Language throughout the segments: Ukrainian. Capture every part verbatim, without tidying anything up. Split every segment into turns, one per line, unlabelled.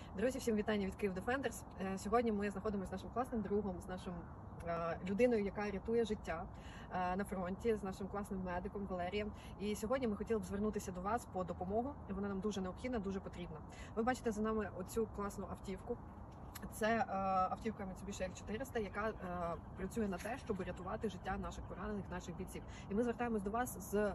Друзі, всім вітання від Київ Defenders. Сьогодні ми знаходимося з нашим класним другом, з нашим людиною, яка рятує життя на фронті, з нашим класним медиком Валерієм. І сьогодні ми хотіли б звернутися до вас по допомогу. Вона нам дуже необхідна, дуже потрібна. Ви бачите за нами оцю класну автівку. Це автівка Mitsubishi L чотириста, яка працює на те, щоб рятувати життя наших поранених, наших бійців. І ми звертаємось до вас з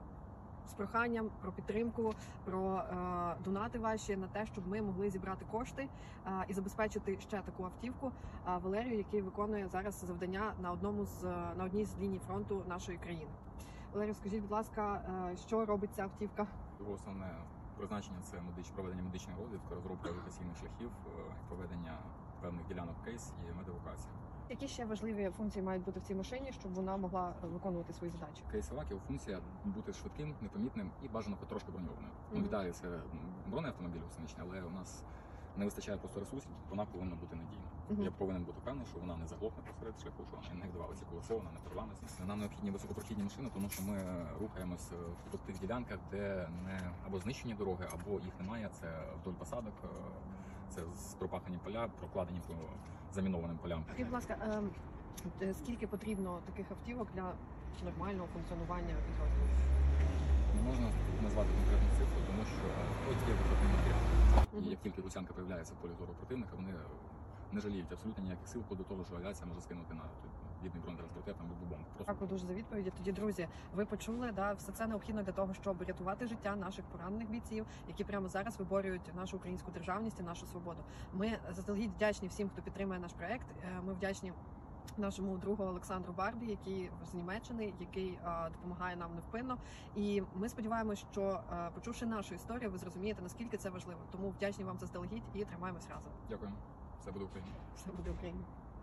з проханням про підтримку, про е, донати ваші на те, щоб ми могли зібрати кошти е, і забезпечити ще таку автівку е, Валерію, який виконує зараз завдання на одному з на одній з ліній фронту нашої країни. Валерію, скажіть, будь ласка, е, що робить ця автівка?
Його основне призначення це медич, проведення медичної розвідки, розробка евакуаційних шляхів, проведення певних ділянок кейс і медевакуація.
Які ще важливі функції мають бути в цій машині, щоб вона могла виконувати свої задачі?
Кейсова функція бути швидким, непомітним і бажано трошки броньованим. Mm-hmm. Ну, вітаю, це бронеавтомобіль установчений, але у нас не вистачає просто ресурсів, вона повинна бути надійна. Mm-hmm. Я повинен бути певний, що вона не заглохне посеред шляху, що вона не вдавалася колесо, вона не переламиться. Нам необхідні високопрохідні машини, тому що ми рухаємось по тих ділянках, де не або знищені дороги, або їх немає. Це вдоль посадок, це з пропахані поля, прокладені по замінованим полям.
Скажіть, будь ласка, е скільки потрібно таких автівок для нормального функціонування підрозділу?
Не можна назвати конкретну цифру, тому що ось є вихідний матеріал. І як тільки русянка з'являється в полі зору противника, вони не жаліють абсолютно ніяких сил до того, що авіація може скинути на бідний бронетранспортер там або бомбу.
Дякую дуже за відповіді. Тоді, друзі, ви почули, да, все це необхідно для того, щоб рятувати життя наших поранених бійців, які прямо зараз виборюють нашу українську державність і нашу свободу. Ми заздалегідь вдячні всім, хто підтримує наш проект. Ми вдячні нашому другу Олександру Барбі, який з Німеччини, який а, допомагає нам невпинно. І ми сподіваємося, що а, почувши нашу історію, ви зрозумієте, наскільки це важливо. Тому вдячні вам заздалегідь і тримаємось разом.
Дякую. Все буде Україна.
Все буде Україна.